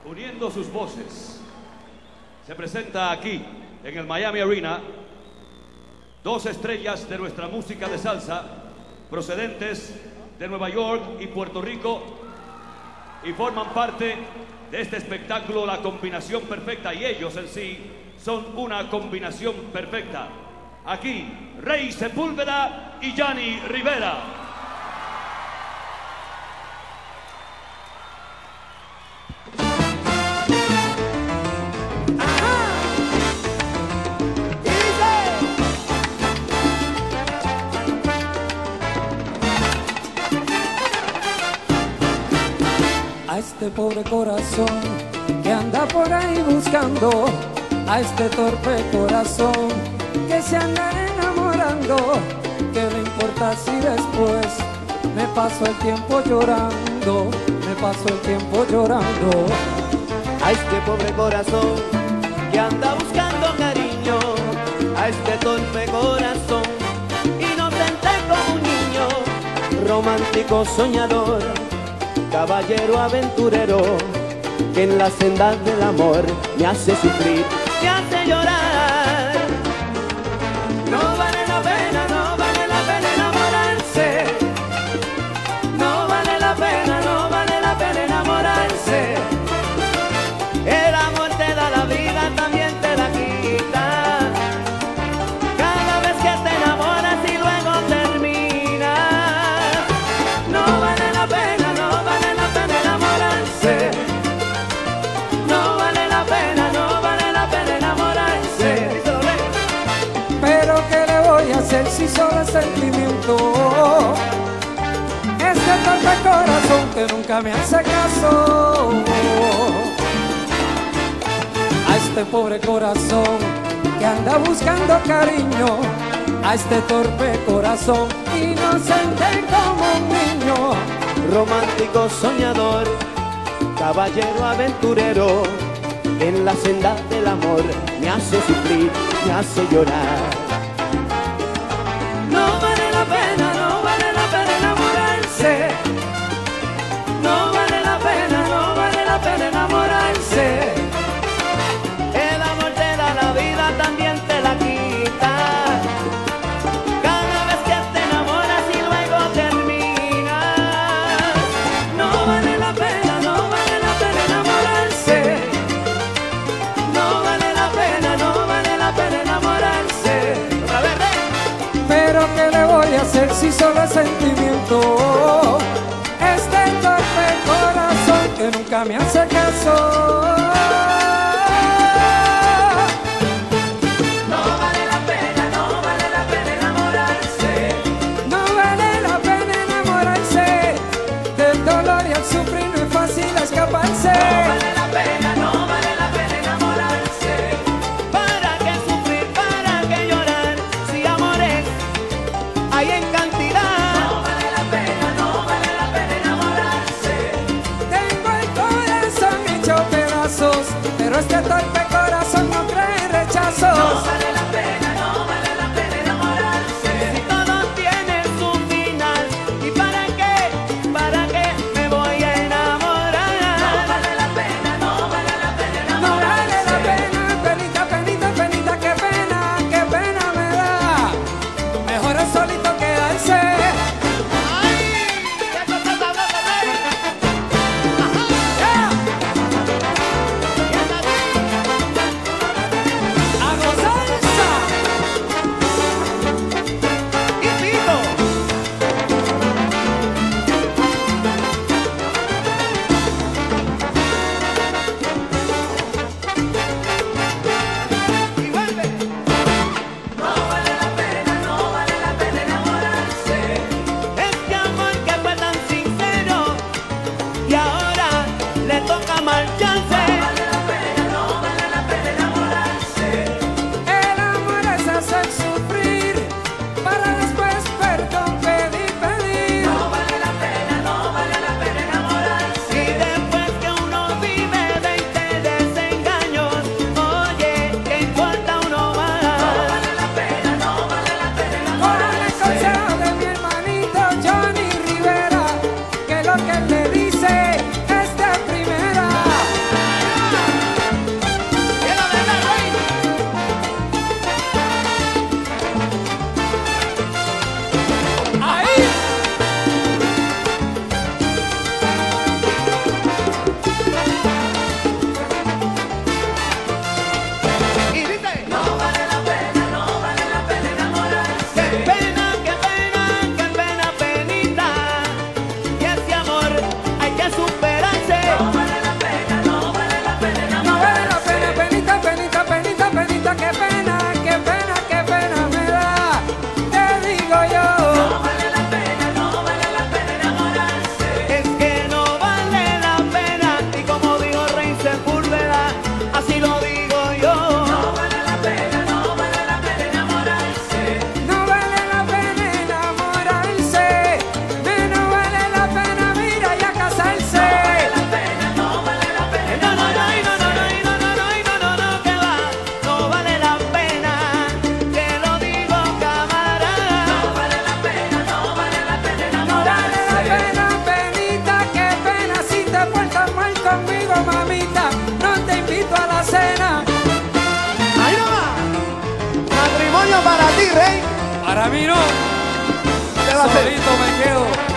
uniendo sus voces, se presenta aquí, en el Miami Arena, dos estrellas de nuestra música de salsa, procedentes de Nueva York y Puerto Rico, y forman parte de este espectáculo, la combinación perfecta, y ellos en sí son una combinación perfecta. Aquí, Rey Sepúlveda y Yanni Rivera. A este pobre corazón que anda por ahí buscando, a este torpe corazón que se anda enamorando, ¿qué le importa si después me paso el tiempo llorando? Me paso el tiempo llorando. A este pobre corazón que anda buscando cariño, a este torpe corazón inocente como un niño, romántico soñador, caballero aventurero, que en la senda del amor me hace sufrir, me hace llorar. No vale la pena, no vale la pena enamorarse. No vale la pena, no vale la pena enamorarse. El amor te da la vida, también te la quita. Cada vez que te enamoras y luego terminas. No vale la pena, no vale la pena enamorarse. No vale la pena, no vale la pena enamorarse. Pero ¿qué le voy a hacer si solo es sentimiento? Este torpe corazón que nunca me hace caso. A este pobre corazón que anda buscando cariño, a este torpe corazón inocente como un niño, Romántico soñador, caballero aventurero, en la senda del amor me hace sufrir, me hace llorar. No vale la pena, no vale la pena enamorarse. No vale la pena, no vale la pena enamorarse. El amor te da la vida, también te la quita. Cada vez que te enamoras y luego terminas. No vale la pena, no vale la pena enamorarse. No vale la pena, no vale la pena enamorarse. Otra vez, pero ¿qué le voy a hacer si solo es sentimiento? Este torpe corazón que nunca me hace caso. no vale la pena, no vale la pena enamorarse. No vale la pena enamorarse, del dolor y al sufrir no es fácil escaparse. No vale la pena, no vale la pena enamorarse. ¿Para qué sufrir, para qué llorar, si amores hay en cantidad? No vale la pena, no vale la pena enamorarse. Tengo el corazón hecho pedazos, pero este torpe corazón no cree rechazos. No vale la pena, no vale la pena enamorarse. Si todo tiene su final, ¿y para qué me voy a enamorar? No vale la pena, no vale la pena No vale la enamorarse. pena, penita, penita, penita, qué pena me da. Mejor es solito quedarse. ¡Ay! ¡Qué cosa sabrosa, baby! ¡Ajá! ¡Yeah! Para mí no. ¿Qué va a hacer? Solito me quedo.